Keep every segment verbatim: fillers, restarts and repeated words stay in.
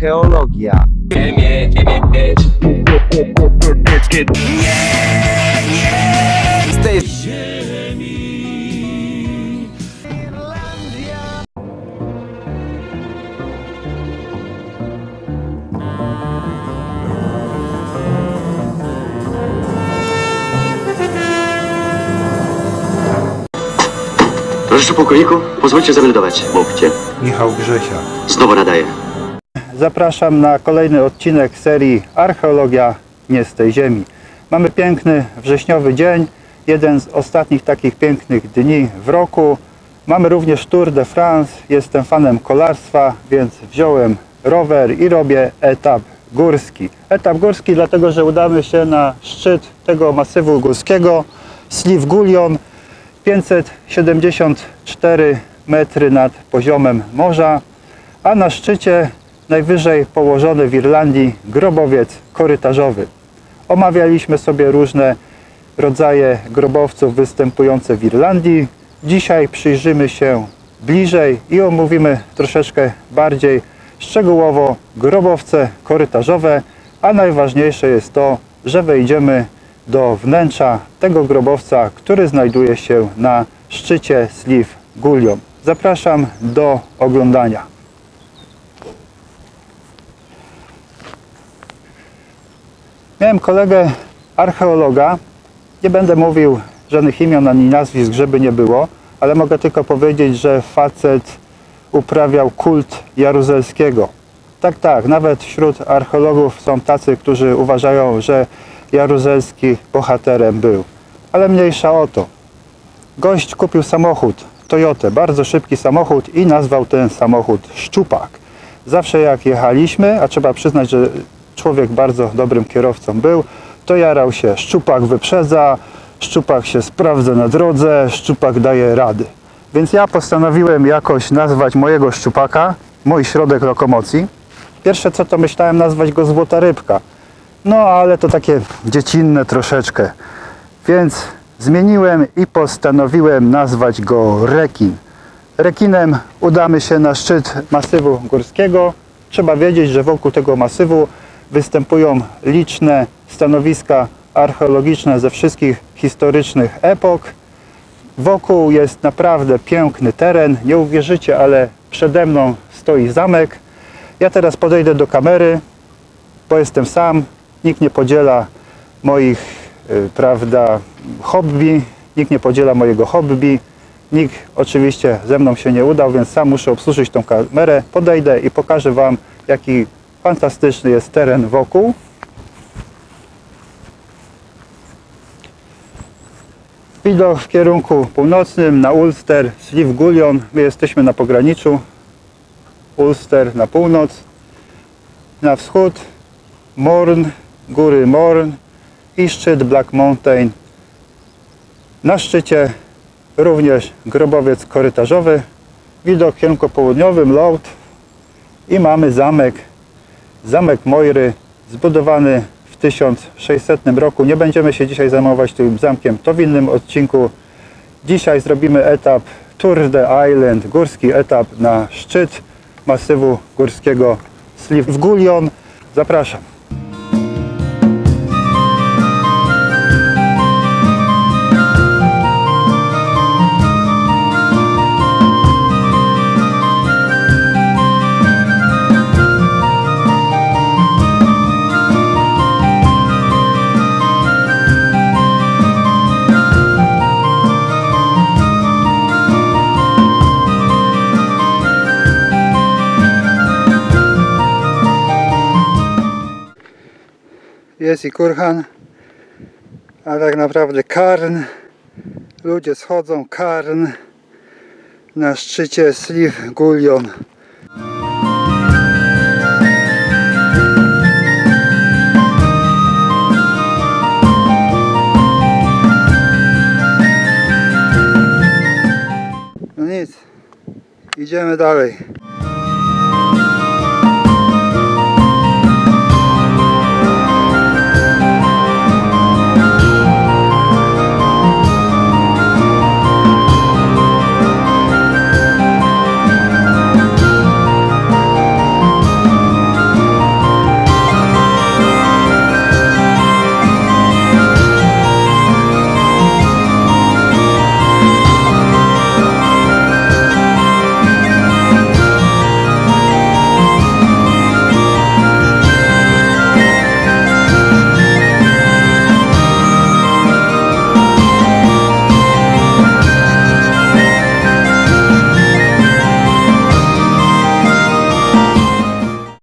Archeologia. Z tej ziemi. Proszę pułkowniku, pozwólcie zameldować. Mówcie. Michał Grzesia. Znowu nadaję. Zapraszam na kolejny odcinek serii Archeologia nie z tej ziemi. Mamy piękny wrześniowy dzień, jeden z ostatnich takich pięknych dni w roku. Mamy również Tour de France, jestem fanem kolarstwa, więc wziąłem rower i robię etap górski. Etap górski dlatego, że udamy się na szczyt tego masywu górskiego, Slieve Gullion, pięćset siedemdziesiąt cztery metry nad poziomem morza, a na szczycie najwyżej położony w Irlandii grobowiec korytarzowy. Omawialiśmy sobie różne rodzaje grobowców występujące w Irlandii. Dzisiaj przyjrzymy się bliżej i omówimy troszeczkę bardziej szczegółowo grobowce korytarzowe, a najważniejsze jest to, że wejdziemy do wnętrza tego grobowca, który znajduje się na szczycie Slieve Gullion. Zapraszam do oglądania. Miałem kolegę archeologa, nie będę mówił żadnych imion ani nazwisk, żeby nie było, ale mogę tylko powiedzieć, że facet uprawiał kult Jaruzelskiego. Tak, tak, nawet wśród archeologów są tacy, którzy uważają, że Jaruzelski bohaterem był. Ale mniejsza o to. Gość kupił samochód, Toyotę, bardzo szybki samochód i nazwał ten samochód Szczupak. Zawsze jak jechaliśmy, a trzeba przyznać, że człowiek bardzo dobrym kierowcą był, to jarał się: Szczupak wyprzedza, Szczupak się sprawdza na drodze, Szczupak daje rady. Więc ja postanowiłem jakoś nazwać mojego Szczupaka, mój środek lokomocji. Pierwsze co to myślałem nazwać go Złota Rybka. No ale to takie dziecinne troszeczkę. Więc zmieniłem i postanowiłem nazwać go Rekin. Rekinem udamy się na szczyt masywu górskiego. Trzeba wiedzieć, że wokół tego masywu występują liczne stanowiska archeologiczne ze wszystkich historycznych epok. Wokół jest naprawdę piękny teren. Nie uwierzycie, ale przede mną stoi zamek. Ja teraz podejdę do kamery, bo jestem sam. Nikt nie podziela moich, yy, prawda, hobby. Nikt nie podziela mojego hobby. Nikt oczywiście ze mną się nie udał, więc sam muszę obsłużyć tą kamerę. Podejdę i pokażę Wam, jaki fantastyczny jest teren wokół. Widok w kierunku północnym na Ulster, Slieve Gullion. My jesteśmy na pograniczu. Ulster na północ. Na wschód Mourne, góry Mourne i szczyt Black Mountain. Na szczycie również grobowiec korytarzowy. Widok w kierunku południowym, Louth. I mamy zamek. Zamek Moiry, zbudowany w tysiąc sześćsetnym roku. Nie będziemy się dzisiaj zajmować tym zamkiem, to w innym odcinku. Dzisiaj zrobimy etap Tour de Island, górski etap na szczyt masywu górskiego Slieve Gullion. Zapraszam. Jest i kurhan, a tak naprawdę Cairn. Ludzie schodzą Cairn na szczycie Slieve Gullion. No nic, idziemy dalej.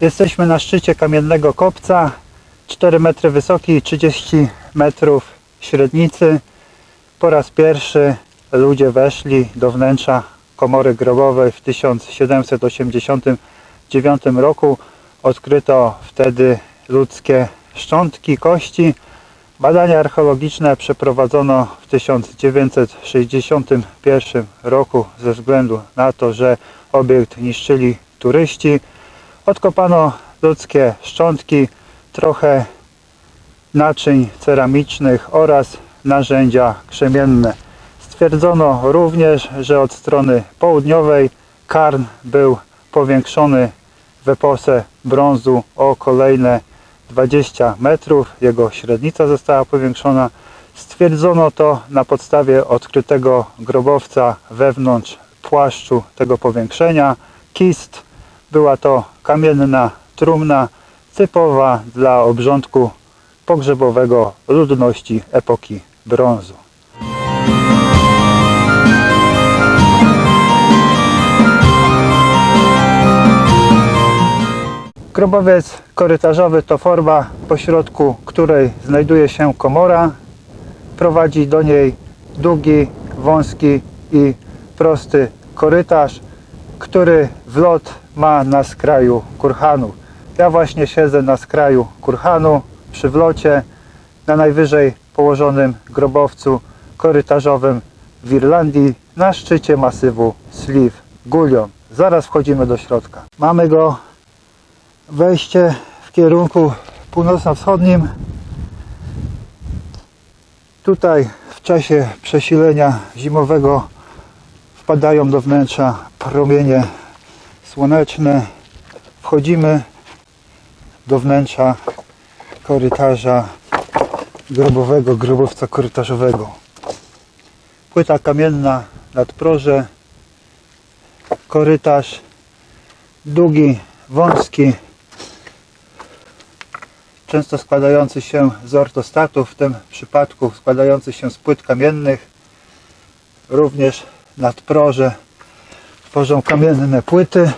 Jesteśmy na szczycie kamiennego kopca, cztery metry wysoki i trzydzieści metrów średnicy. Po raz pierwszy ludzie weszli do wnętrza komory grobowej w tysiąc siedemset osiemdziesiątym dziewiątym roku. Odkryto wtedy ludzkie szczątki, kości. Badania archeologiczne przeprowadzono w tysiąc dziewięćset sześćdziesiątym pierwszym roku ze względu na to, że obiekt niszczyli turyści. Odkopano ludzkie szczątki, trochę naczyń ceramicznych oraz narzędzia krzemienne. Stwierdzono również, że od strony południowej karn był powiększony w epoce brązu o kolejne dwadzieścia metrów. Jego średnica została powiększona. Stwierdzono to na podstawie odkrytego grobowca wewnątrz płaszczu tego powiększenia. Kist. Była to kamienna trumna typowa dla obrządku pogrzebowego ludności epoki brązu. Grobowiec korytarzowy to forma, pośrodku której znajduje się komora. Prowadzi do niej długi, wąski i prosty korytarz, który wlot ma na skraju kurhanu. Ja właśnie siedzę na skraju kurhanu przy wlocie na najwyżej położonym grobowcu korytarzowym w Irlandii na szczycie masywu Slieve Gullion. Zaraz wchodzimy do środka. Mamy go, wejście w kierunku północno-wschodnim. Tutaj w czasie przesilenia zimowego wpadają do wnętrza promienie słoneczne. Wchodzimy do wnętrza korytarza grobowego, grobowca korytarzowego. Płyta kamienna, nadproże, korytarz długi, wąski, często składający się z ortostatów, w tym przypadku składający się z płyt kamiennych. Również nadproże tworzą kamienne płyty.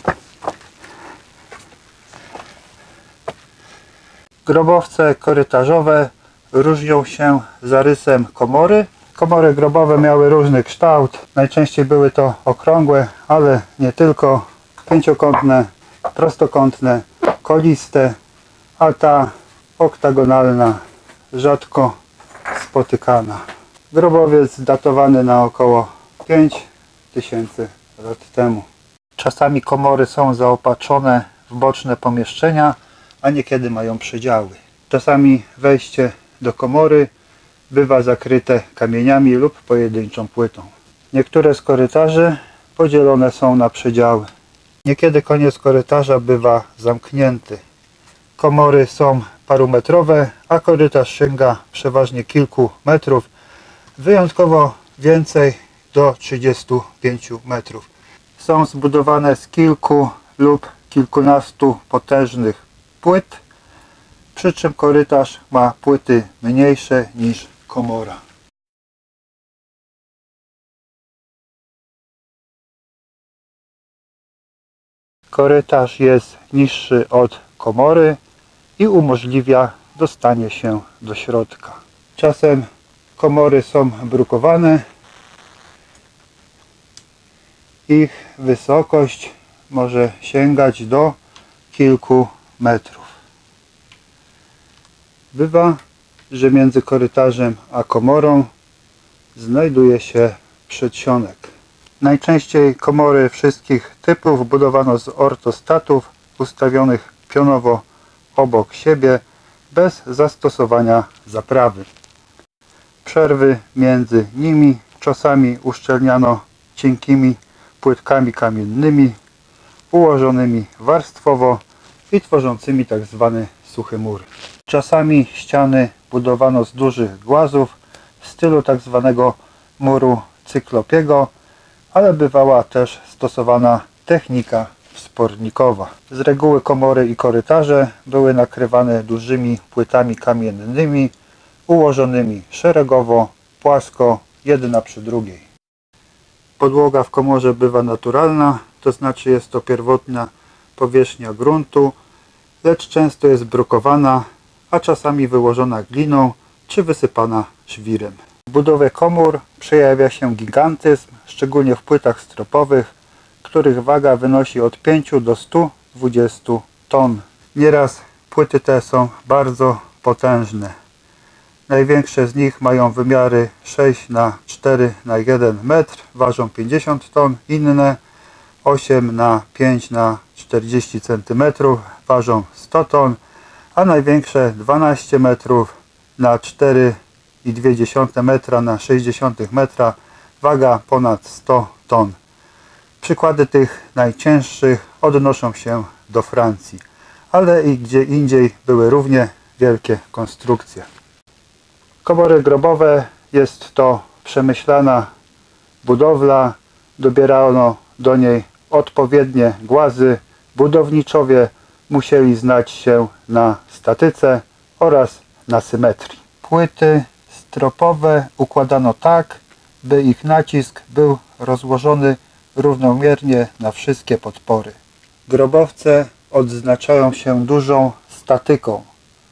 Grobowce korytarzowe różnią się zarysem komory. Komory grobowe miały różny kształt. Najczęściej były to okrągłe, ale nie tylko. Pięciokątne, prostokątne, koliste, a ta oktagonalna rzadko spotykana. Grobowiec datowany na około pięć tysięcy lat temu. Czasami komory są zaopatrzone w boczne pomieszczenia, a niekiedy mają przedziały. Czasami wejście do komory bywa zakryte kamieniami lub pojedynczą płytą. Niektóre z korytarzy podzielone są na przedziały. Niekiedy koniec korytarza bywa zamknięty. Komory są parumetrowe, a korytarz sięga przeważnie kilku metrów, wyjątkowo więcej do trzydziestu pięciu metrów. Są zbudowane z kilku lub kilkunastu potężnych płyt, przy czym korytarz ma płyty mniejsze niż komora. Korytarz jest niższy od komory i umożliwia dostanie się do środka. Czasem komory są brukowane. Ich wysokość może sięgać do kilku metrów. Bywa, że między korytarzem a komorą znajduje się przedsionek. Najczęściej komory wszystkich typów budowano z ortostatów ustawionych pionowo obok siebie bez zastosowania zaprawy. Przerwy między nimi czasami uszczelniano cienkimi płytkami kamiennymi ułożonymi warstwowo i tworzącymi tak zwany suchy mur. Czasami ściany budowano z dużych głazów w stylu tak zwanego muru cyklopiego, ale bywała też stosowana technika wspornikowa. Z reguły komory i korytarze były nakrywane dużymi płytami kamiennymi ułożonymi szeregowo, płasko, jedna przy drugiej. Podłoga w komorze bywa naturalna, to znaczy jest to pierwotna powierzchnia gruntu, lecz często jest brukowana, a czasami wyłożona gliną czy wysypana żwirem. W budowie komór przejawia się gigantyzm, szczególnie w płytach stropowych, których waga wynosi od pięciu do stu dwudziestu ton. Nieraz płyty te są bardzo potężne. Największe z nich mają wymiary sześć na cztery na jeden metr, ważą pięćdziesiąt ton, inne osiem na pięć na czterdzieści centymetrów, ważą sto ton, a największe dwanaście metrów na cztery i dwie dziesiąte metra na sześćdziesiąt metra, waga ponad sto ton. Przykłady tych najcięższych odnoszą się do Francji, ale i gdzie indziej były równie wielkie konstrukcje. Komory grobowe jest to przemyślana budowla, dobierano do niej odpowiednie głazy, budowniczowie musieli znać się na statyce oraz na symetrii. Płyty stropowe układano tak, by ich nacisk był rozłożony równomiernie na wszystkie podpory. Grobowce odznaczają się dużą statyką.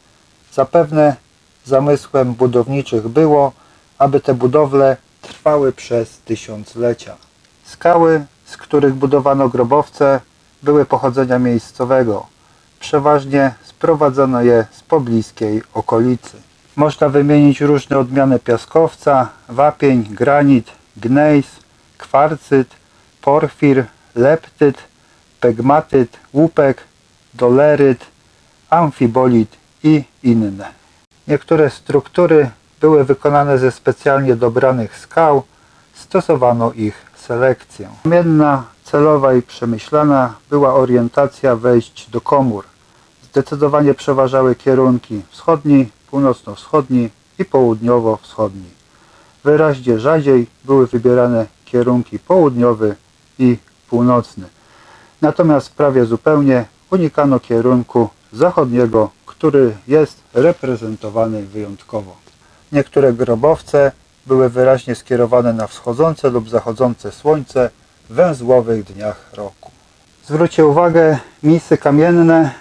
Zapewne zamysłem budowniczych było, aby te budowle trwały przez tysiąclecia. Skały, z których budowano grobowce, były pochodzenia miejscowego. Przeważnie sprowadzono je z pobliskiej okolicy. Można wymienić różne odmiany piaskowca, wapień, granit, gnejs, kwarcyt, porfir, leptyt, pegmatyt, łupek, doleryt, amfibolit i inne. Niektóre struktury były wykonane ze specjalnie dobranych skał, stosowano ich selekcję. Kamienna, celowa i przemyślana była orientacja wejść do komór. Zdecydowanie przeważały kierunki wschodni, północno-wschodni i południowo-wschodni. Wyraźnie rzadziej były wybierane kierunki południowy i północny. Natomiast prawie zupełnie unikano kierunku zachodniego, który jest reprezentowany wyjątkowo. Niektóre grobowce były wyraźnie skierowane na wschodzące lub zachodzące słońce w węzłowych dniach roku. Zwróćcie uwagę, misy kamienne.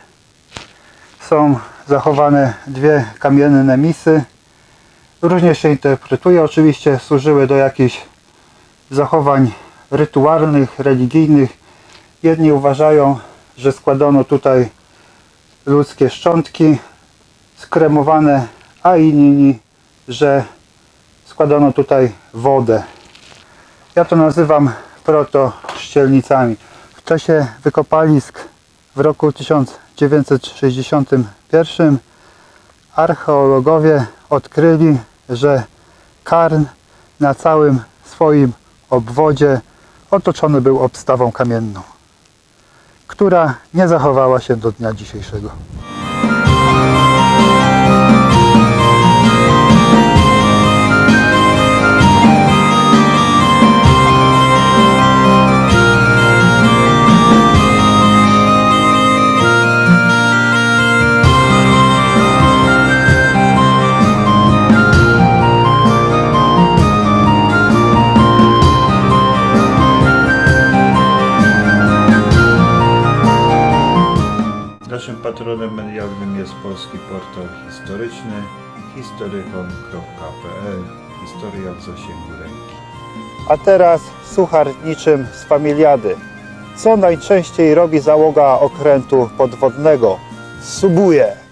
Są zachowane dwie kamienne misy. Różnie się interpretuje. Oczywiście służyły do jakichś zachowań rytualnych, religijnych. Jedni uważają, że składano tutaj ludzkie szczątki skremowane, a inni, że składano tutaj wodę. Ja to nazywam protoszczelnicami. W czasie wykopalisk w roku tysiąc dziewięćset sześćdziesiątym pierwszym archeologowie odkryli, że Karn na całym swoim obwodzie otoczony był obstawą kamienną, która nie zachowała się do dnia dzisiejszego. Naszym patronem medialnym jest polski portal historyczny historykon kropka p l. Historia w zasięgu ręki. A teraz suchar niczym z Familiady. Co najczęściej robi załoga okrętu podwodnego? Subuje!